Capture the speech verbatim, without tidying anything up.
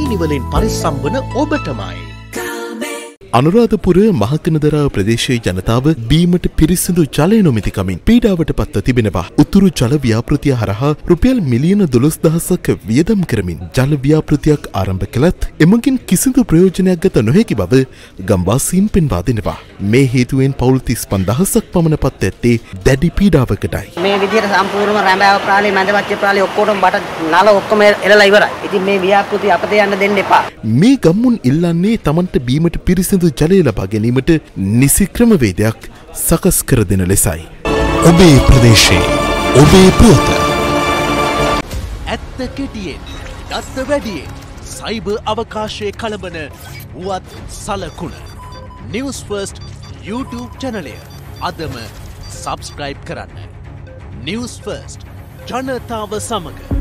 සීනි වලින් පරිස්සම් වන ඔබටමයි. අනුරාධපුර මහකනදර ප්‍රදේශයේ ජනතාව බීමට පිරිසිදු ජලය නොමැති කමින් පීඩාවට පත්ව තිබෙනවා. උතුරු ජල ව්‍යාපෘතිය හරහා රුපියල් මිලියන දොළොස් දහසක් වියදම් කරමින් ජල ව්‍යාපෘතියක් ආරම්භ කළත් එමගින් කිසිදු ප්‍රයෝජනයක් ගත නොහැකි බව ගම්වාසීන් පෙන්වා දෙනවා. මේ හේතුවෙන් පවුල් තිස් පන්දහසක් පමණ පත් ඇත්තේ දැඩි පීඩාවකටයි. මේ විදිහට සම්පූර්ණම රැඹෑව ප්‍රාලේ මැදවච්ච ප්‍රාලේ ඔක්කොටම බට නල ඔක්කොම එලලා ඉවරයි. ඉතින් මේ ව්‍යාපෘතිය අපතේ යන්න දෙන්න එපා. මේ ගම්මුන් ඉල්ලන්නේ Tamanට බීමට පිරිසිදු ජලය ලබා ගැනීමට නිසි ක්‍රමවේදයක් සකස් කර දෙන ලෙසයි. ඔබේ ප්‍රදේශයේ ඔබේ පුවත. ඇත්ත කෙටියෙන් දත්ත වැඩියෙන් සයිබර් අවකාශයේ කලබන වුවත් සලකුණ. News First YouTube channel එක අදම subscribe කරන්න. News First ජනතාව සමග